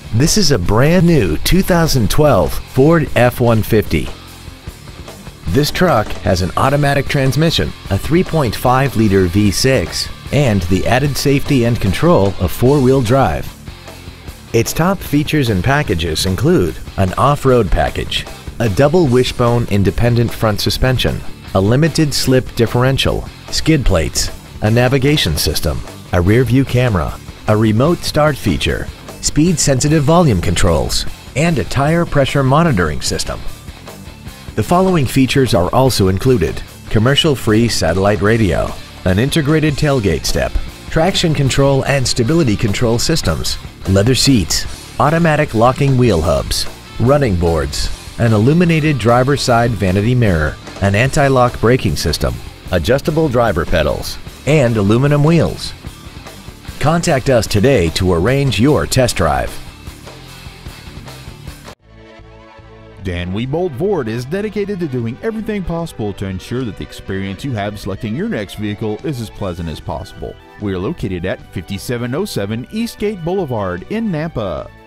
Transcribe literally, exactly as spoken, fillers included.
This is a brand new two thousand twelve Ford F one fifty. This truck has an automatic transmission, a three point five liter V six, and the added safety and control of four-wheel drive. Its top features and packages include an off-road package, a double wishbone independent front suspension, a limited slip differential, skid plates, a navigation system, a rear-view camera, a remote start feature, speed-sensitive volume controls, and a tire pressure monitoring system. The following features are also included: commercial-free satellite radio, an integrated tailgate step, traction control and stability control systems, leather seats, automatic locking wheel hubs, running boards, an illuminated driver's side vanity mirror, an anti-lock braking system, adjustable driver pedals, and aluminum wheels. Contact us today to arrange your test drive. Dan Wiebold Ford is dedicated to doing everything possible to ensure that the experience you have selecting your next vehicle is as pleasant as possible. We are located at fifty-seven oh seven Eastgate Boulevard in Nampa.